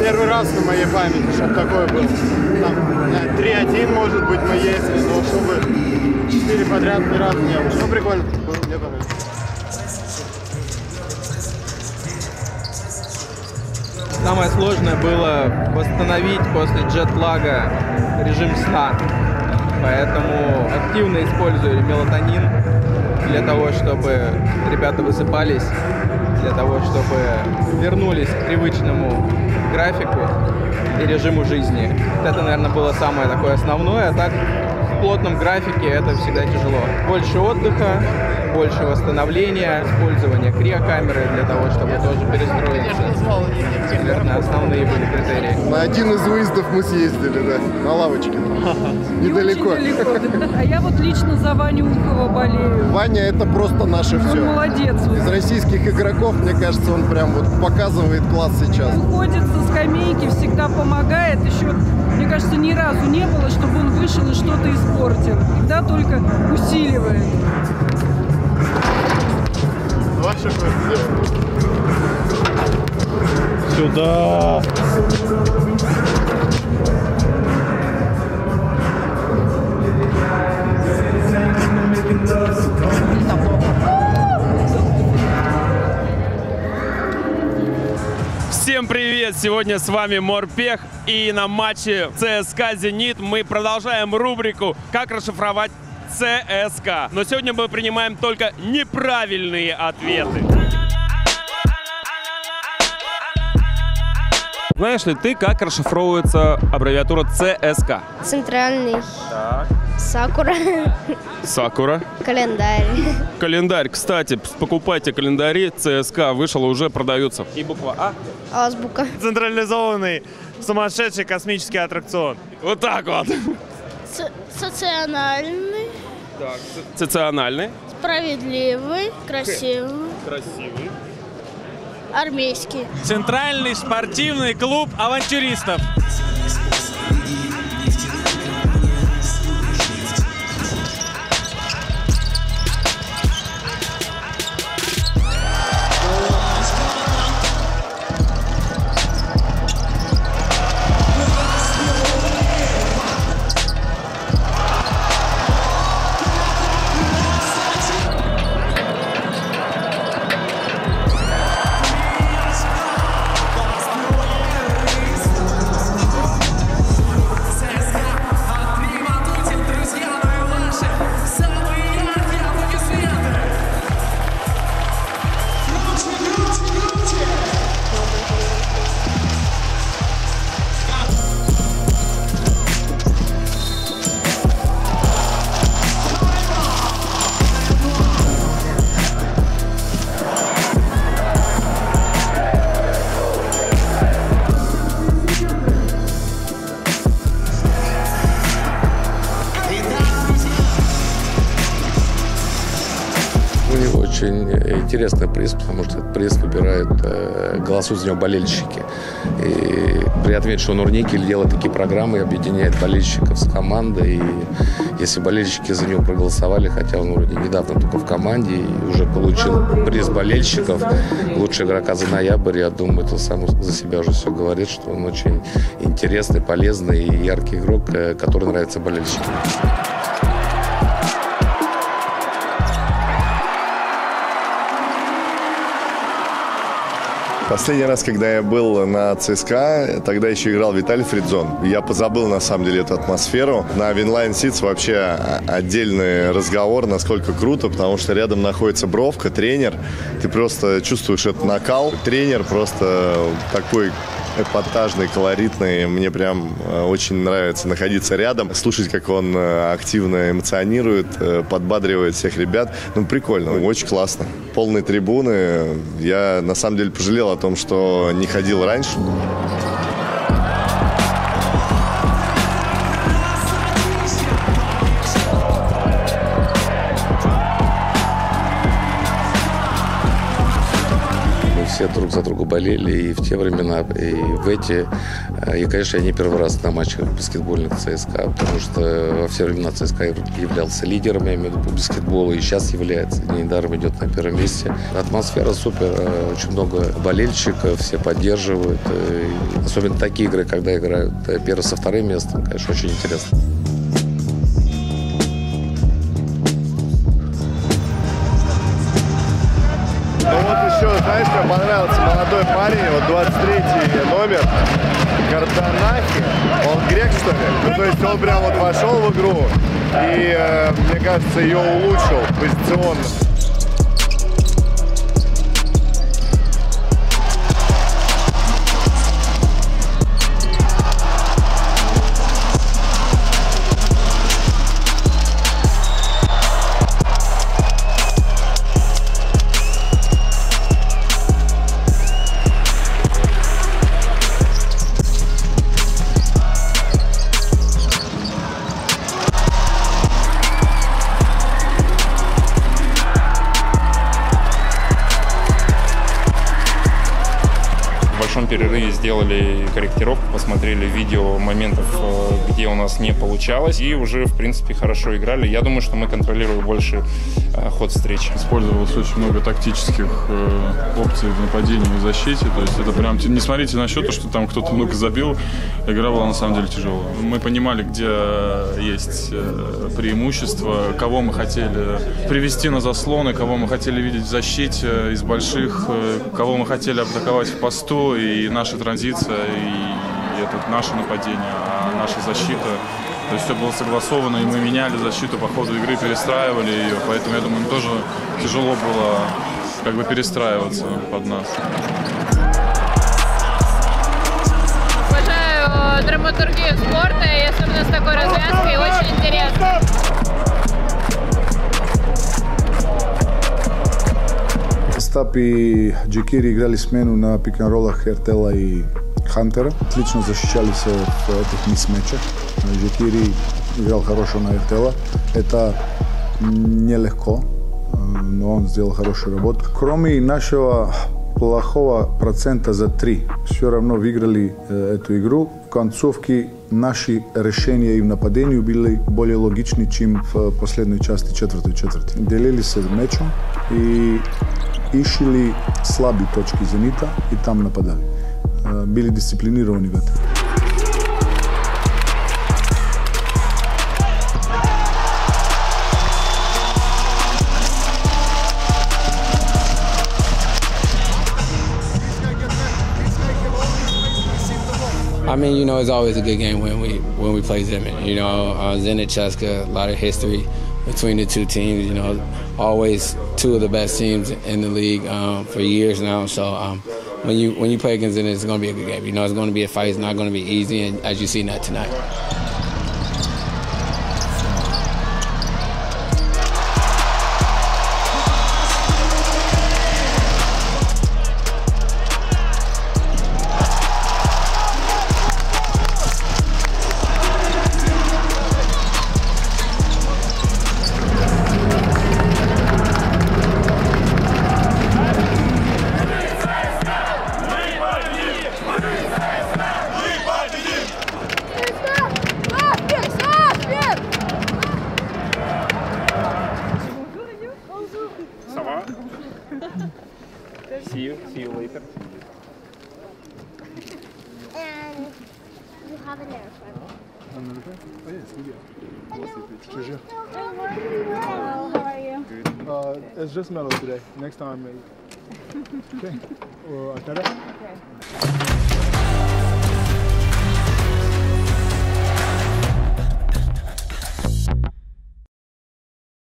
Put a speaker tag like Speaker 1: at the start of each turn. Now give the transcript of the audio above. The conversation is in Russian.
Speaker 1: первый раз на моей памяти, чтобы такое было. Там 3-1, может быть, мы ездили, но чтобы 4 подряд ни разу не было. Ну, прикольно. Мне понравилось.
Speaker 2: Самое сложное было восстановить после джетлага режим сна. Поэтому активно использую мелатонин для того, чтобы ребята высыпались, для того, чтобы вернулись к привычному графику и режиму жизни. Это, наверное, было самое такое основное. А так, в плотном графике это всегда тяжело. Больше отдыха, больше восстановления, использование криокамеры для того, чтобы тоже перестроиться. Наверное, основные были критерии.
Speaker 1: На один из выездов мы съездили, да, на лавочке. Недалеко.
Speaker 3: А я вот лично за Ваню Ухова болею.
Speaker 1: Ваня — это просто наше все.
Speaker 3: Он молодец.
Speaker 1: Из российских игроков, мне кажется, он прям вот показывает класс сейчас.
Speaker 3: Уходит со скамейки, всегда помогает. Еще, мне кажется, ни разу не было, чтобы он вышел и что-то испортил. Всегда только усиливает.
Speaker 4: Сюда.
Speaker 5: Всем привет! Сегодня с вами Морпех, и на матче ЦСКА «Зенит» мы продолжаем рубрику «Как расшифровать ЦСКА». Но сегодня мы принимаем только неправильные ответы. Знаешь ли ты, как расшифровывается аббревиатура ЦСКА?
Speaker 6: Центральный.
Speaker 5: Так.
Speaker 6: Сакура.
Speaker 5: Сакура.
Speaker 6: Календарь.
Speaker 5: Календарь. Кстати, покупайте календари. ЦСКА вышел, уже продается. И буква А.
Speaker 6: Азбука.
Speaker 4: Централизованный сумасшедший космический аттракцион.
Speaker 5: Вот так вот.
Speaker 7: Социальный,
Speaker 5: Так. Социональный.
Speaker 7: справедливый, красивый,
Speaker 5: Красивый.
Speaker 7: армейский.
Speaker 4: Центральный спортивный клуб авантюристов.
Speaker 8: Очень интересный приз, потому что этот приз выбирают, голосуют за него болельщики. И приятно видеть, что Нурникель делает такие программы, объединяет болельщиков с командой. И если болельщики за него проголосовали, хотя он вроде недавно только в команде и уже получил приз болельщиков, лучший игрока за ноябрь, я думаю, это сам за себя уже все говорит, что он очень интересный, полезный и яркий игрок, который нравится болельщикам.
Speaker 9: Последний раз, когда я был на ЦСКА, тогда еще играл Виталий Фридзон. Я позабыл, на самом деле, эту атмосферу. На Винлайн Ситс вообще отдельный разговор, насколько круто, потому что рядом находится Бровка, тренер. Ты просто чувствуешь этот накал. Тренер просто такой эпатажный, колоритный. Мне прям очень нравится находиться рядом, слушать, как он активно эмоционирует, подбадривает всех ребят. Ну, прикольно, очень классно. Полные трибуны. Я, на самом деле, пожалел о том, что не ходил раньше.
Speaker 8: все друг за друга болели и в те времена, и в эти. И, конечно, я не первый раз на матчах баскетбольных ЦСКА, потому что во все времена ЦСКА являлся лидером, я имею в виду, по баскетболу, и сейчас является. Недаром идет на первом месте. Атмосфера супер, очень много болельщиков, все поддерживают. И особенно такие игры, когда играют первым со вторым местом, конечно, очень интересно.
Speaker 9: Ну вот еще, знаешь, мне понравился молодой парень, вот 23-й номер, Кардонахи, он грек, что ли? Ну, то есть он прям вот вошел в игру и, мне кажется, ее улучшил позиционно.
Speaker 10: В большом перерыве сделали корректировку, посмотрели видео моментов, где у нас не получалось, и уже, в принципе, хорошо играли. Я думаю, что мы контролируем больше ход встречи.
Speaker 11: Использовалось очень много тактических опций в нападении и в защите. То есть это прям, не смотрите на счет, что там кто-то много забил. Игра была на самом деле тяжелая. Мы понимали, где есть преимущество, кого мы хотели привести на заслоны, кого мы хотели видеть в защите из больших, кого мы хотели атаковать в посту. И наша транзиция, и это наше нападение, а наша защита. То есть все было согласовано, и мы меняли защиту по ходу игры, перестраивали ее. Поэтому, я думаю, им тоже тяжело было как бы перестраиваться под нас.
Speaker 12: Обожаю драматургию спорта, и особенно с такой развязкой, очень интересно.
Speaker 13: Стап и Джекири играли смену на пик-н-ролах Хертела и Хантера. Отлично защищали се в этих мисс-мечах. Джекири играл хорошо на Хертела. Это нелегко, но он сделал хорошую работу. Кроме нашего плохого процента за 3, все равно выиграли эту игру. В концовке наши решения и в нападении были более логичны, чем в последней части четвертой четверти. Делили се мечом и ищили слаби точки Зенита и там нападали. Били дисциплинировани в этом.
Speaker 14: I mean, you know, it's always a good game when we play Zenit. You know, Zenit, CSKA, a lot of history between the two teams. You know, always two of the best teams in the league for years now. So when you play against Zenit, it's going to be a good game. You know, it's going to be a fight. It's not going to be easy, and as you see that tonight.
Speaker 10: See you later.
Speaker 6: And you have an air front.
Speaker 13: Oh, yes, we do.
Speaker 6: Hello, how are you?
Speaker 13: Good. It's just metal today. Next time, maybe. Okay. Okay.